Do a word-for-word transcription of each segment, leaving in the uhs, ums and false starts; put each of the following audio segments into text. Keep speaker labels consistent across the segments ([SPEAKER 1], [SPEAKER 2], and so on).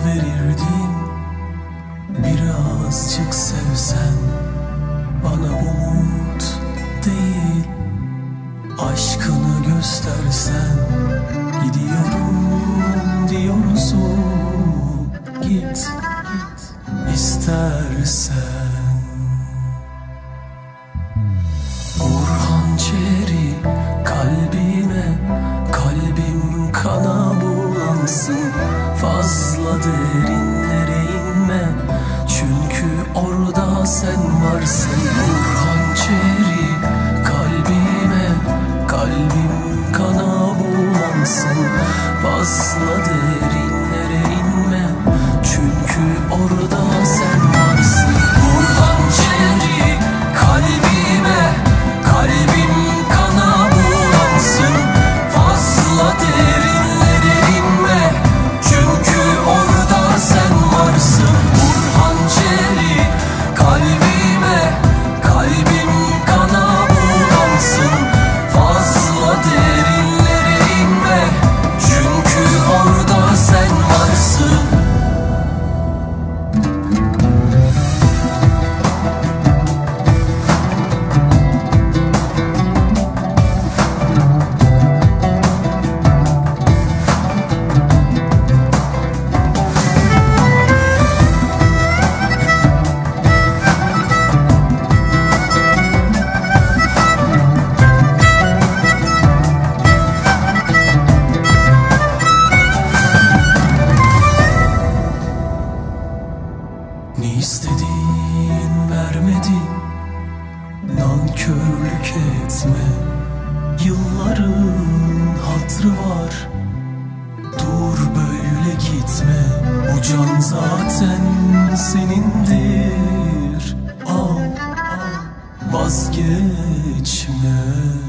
[SPEAKER 1] verirdin. Birazcık sevsen bana umut değil, aşkını göstersen. Gidiyorum diyorsun, git istersen. Vur hançeri kalbime, kalbim kana bulansın. Fazla derinlere inme, çünkü orada sen varsın. Vur hançeri kalbime, kalbim kana bulansın. Fazla derinlere inme, çünkü orada sen varsın. Vur hançeri kalbime, kalbim kana bulansın. Fazla derinlere inme, çünkü orada sen varsın. Vur hançeri kalbime, kalbim kana bulansın. Fazla derinlere inme, çünkü orada sen varsın. Ne istediğin vermedin, nankörlük etme. Yılların hatrı var, dur böyle gitme. Bu can zaten senindir, al, vazgeçme.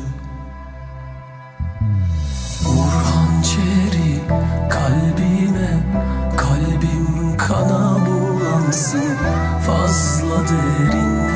[SPEAKER 1] Vur hançeri kalbime, kalbim kana bulansın. Fazla derin